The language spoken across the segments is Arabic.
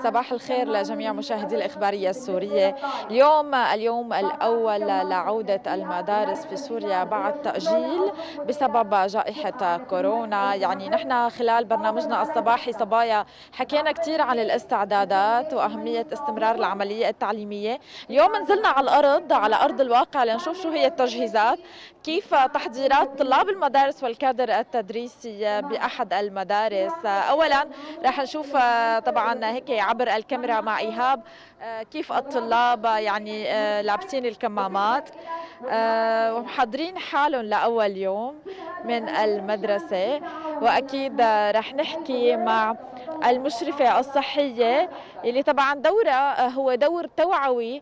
صباح الخير لجميع مشاهدي الإخبارية السورية. اليوم الأول لعودة المدارس في سوريا بعد تأجيل بسبب جائحة كورونا. يعني نحن خلال برنامجنا الصباحي صبايا حكينا كثير عن الاستعدادات وأهمية استمرار العملية التعليمية. اليوم نزلنا على أرض الواقع لنشوف شو هي التجهيزات، كيف تحضيرات طلاب المدارس والكادر التدريسي بأحد المدارس. أولا رح نشوف طبعا هيك عبر الكاميرا مع إيهاب كيف الطلاب يعني لابسين الكمامات ومحضرين حالهم لأول يوم من المدرسة. وأكيد رح نحكي مع المشرفة الصحية اللي طبعا دورها هو دور توعوي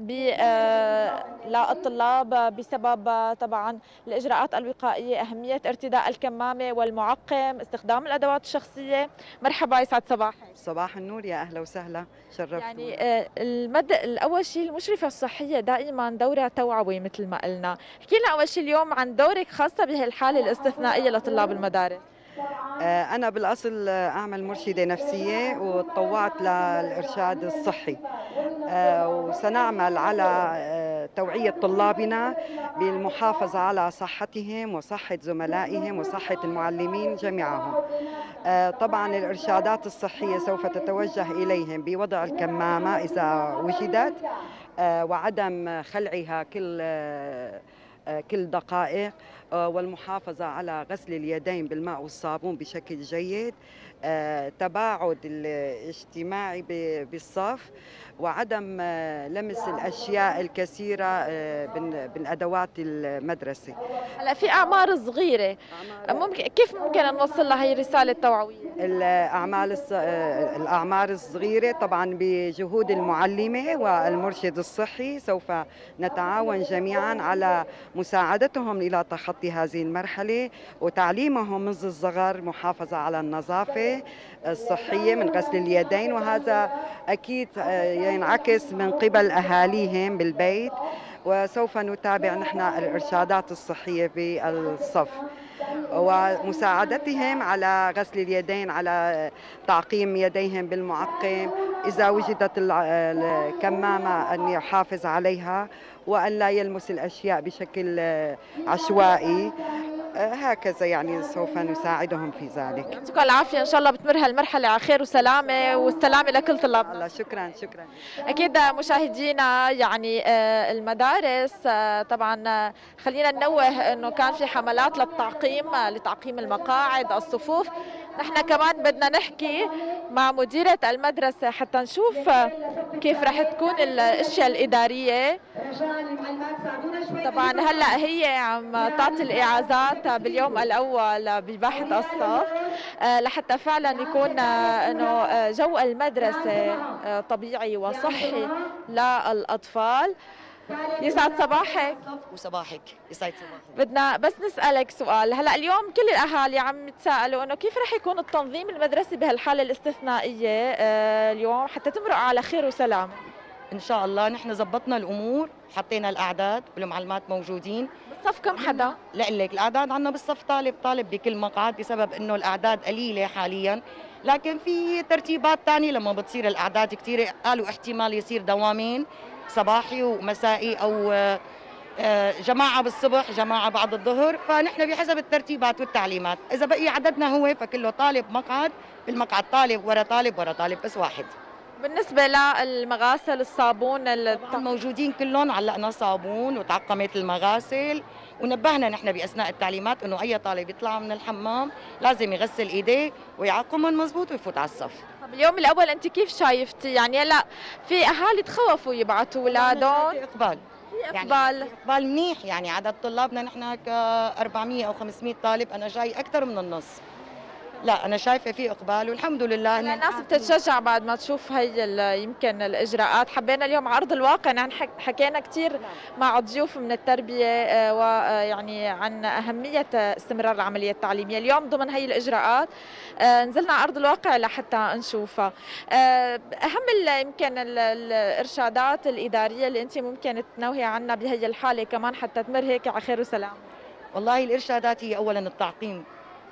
للطلاب بسبب طبعا الإجراءات الوقائية، أهمية ارتداء الكمامة والمعقم، استخدام الأدوات الشخصية. مرحبا، يسعد صباحك. صباح النور، يا أهلا وسهلا، شرفتونا. يعني الأول شيء المشرفة الصحية دائما دورها توعوي مثل ما قلنا. احكي لنا أول شيء اليوم عن دورك خاصة بهالحالة الاستثنائية لطلاب المدارس. أنا بالأصل أعمل مرشدة نفسية وتطوعت للإرشاد الصحي، وسنعمل على توعية طلابنا بالمحافظة على صحتهم وصحة زملائهم وصحة المعلمين جميعهم. طبعا الإرشادات الصحية سوف تتوجه إليهم بوضع الكمامة إذا وجدت، وعدم خلعها كل دقائق، والمحافظة على غسل اليدين بالماء والصابون بشكل جيد، تباعد الاجتماعي بالصف، وعدم لمس الأشياء الكثيرة من أدوات المدرسة. هلا في أعمار صغيرة، كيف ممكن نوصل لها هي الرسالة التوعوية؟ الأعمار الصغيرة طبعا بجهود المعلمة والمرشد الصحي سوف نتعاون جميعا على مساعدتهم إلى تخطي هذه المرحلة وتعليمهم منذ الصغر محافظة على النظافة الصحية من غسل اليدين، وهذا أكيد ينعكس من قبل أهاليهم بالبيت، وسوف نتابع نحن الإرشادات الصحية في الصف ومساعدتهم على غسل اليدين، على تعقيم يديهم بالمعقم، إذا وجدت الكمامة أن يحافظ عليها وأن لا يلمس الأشياء بشكل عشوائي. هكذا يعني سوف نساعدهم في ذلك. يعطيكم العافية، إن شاء الله بتمر هالمرحلة على خير وسلامة، والسلامة لكل طلابنا. الله، شكرا شكرا. أكيد مشاهدينا، يعني المدارس طبعا خلينا ننوه أنه كان في حملات لتعقيم المقاعد، الصفوف. نحن كمان بدنا نحكي مع مديرة المدرسة حتى نشوف كيف رح تكون الأشياء الإدارية. طبعا هلا هي عم تعطي الإعازات باليوم الأول بباحة الصف لحتى فعلا يكون انه جو المدرسة طبيعي وصحي للأطفال. يسعد صباحك. وصباحك يسعد صباحك. بدنا بس نسألك سؤال. هلا اليوم كل الأهالي عم يتساءلوا انه كيف رح يكون التنظيم المدرسي بهالحالة الاستثنائية اليوم حتى تمرق على خير وسلام؟ ان شاء الله نحن زبطنا الامور، حطينا الاعداد والمعلمات موجودين. بالصف كم حدا؟ لقلك الاعداد عندنا بالصف طالب بكل مقعد، بسبب انه الاعداد قليله حاليا، لكن في ترتيبات ثانيه لما بتصير الاعداد كثيره. قالوا احتمال يصير دوامين صباحي ومسائي، او جماعه بالصبح جماعه بعد الظهر، فنحن بحسب الترتيبات والتعليمات. اذا بقي عددنا هو فكله طالب مقعد، بالمقعد طالب ورا طالب ورا طالب بس واحد. بالنسبة للمغاسل الصابون موجودين كلهم، علقنا صابون وتعقمت المغاسل، ونبهنا نحن بأثناء التعليمات انه اي طالب يطلع من الحمام لازم يغسل ايديه ويعقمهم مزبوط ويفوت على الصف. طب اليوم الاول انت كيف شايفتي؟ يعني هلا في اهالي تخوفوا يبعثوا اولادهم. في اقبال، يعني اقبال منيح، يعني عدد طلابنا نحن ك 400 او 500 طالب، انا جاي اكثر من النص. لا أنا شايفة في إقبال والحمد لله. الناس بتتشجع بعد ما تشوف هي يمكن الإجراءات. حبينا اليوم على أرض الواقع، نحن حكينا كثير مع ضيوف من التربية ويعني عن أهمية استمرار العملية التعليمية. اليوم ضمن هي الإجراءات نزلنا على أرض الواقع لحتى نشوفها. أهم يمكن الإرشادات الإدارية اللي أنت ممكن تنوهي عنها بهي الحالة كمان حتى تمر هيك على خير وسلام. والله الإرشادات هي أولا التعقيم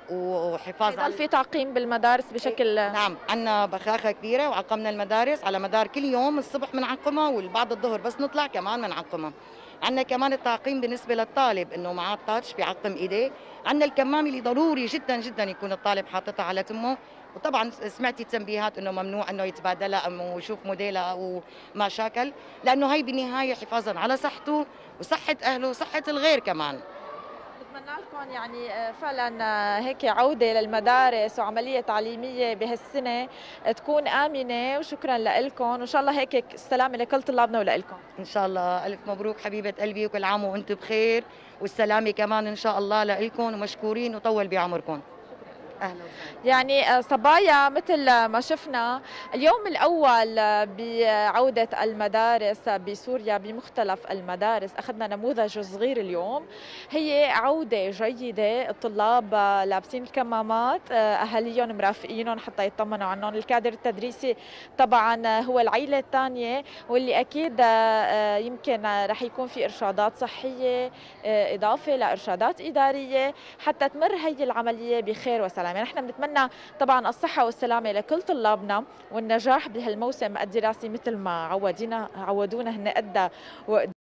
وحفاظ على في تعقيم بالمدارس بشكل نعم، عندنا بخاخه كبيره وعقمنا المدارس على مدار كل يوم، الصبح بنعقمها والبعد الظهر بس نطلع كمان بنعقمها. عندنا كمان التعقيم بالنسبه للطالب انه معاه التاتش بيعقم ايديه. عندنا الكمامه اللي ضروري جدا جدا يكون الطالب حاططها على تمه. وطبعا سمعتي تنبيهات انه ممنوع انه يتبادلها او يشوف موديلها او ما شاكل، لانه هي بالنهايه حفاظا على صحته وصحه اهله وصحه الغير كمان. بتمنى لكم يعني فعلا هيك عودة للمدارس وعملية تعليمية بهالسنة تكون آمنة، وشكرا لكم وإن شاء الله هيك السلامة لكل طلابنا ولكم. ان شاء الله الف مبروك حبيبه قلبي، وكل عام وانتم بخير، والسلامه كمان ان شاء الله لكم، ومشكورين وطول بعمركم. اهلا وسهلا. يعني صبايا مثل ما شفنا اليوم الأول بعودة المدارس بسوريا بمختلف المدارس، أخذنا نموذج صغير اليوم. هي عودة جيدة، الطلاب لابسين الكمامات، أهاليهم مرافقينهم حتى يطمنوا عنهم. الكادر التدريسي طبعا هو العيلة الثانية، واللي أكيد يمكن رح يكون في إرشادات صحية إضافة لإرشادات إدارية حتى تمر هي العملية بخير وسلام. يعني نحن بنتمنى طبعا الصحة والسلامة لكل طلابنا والنجاح بهالموسم الدراسي مثل ما عودونا هن قد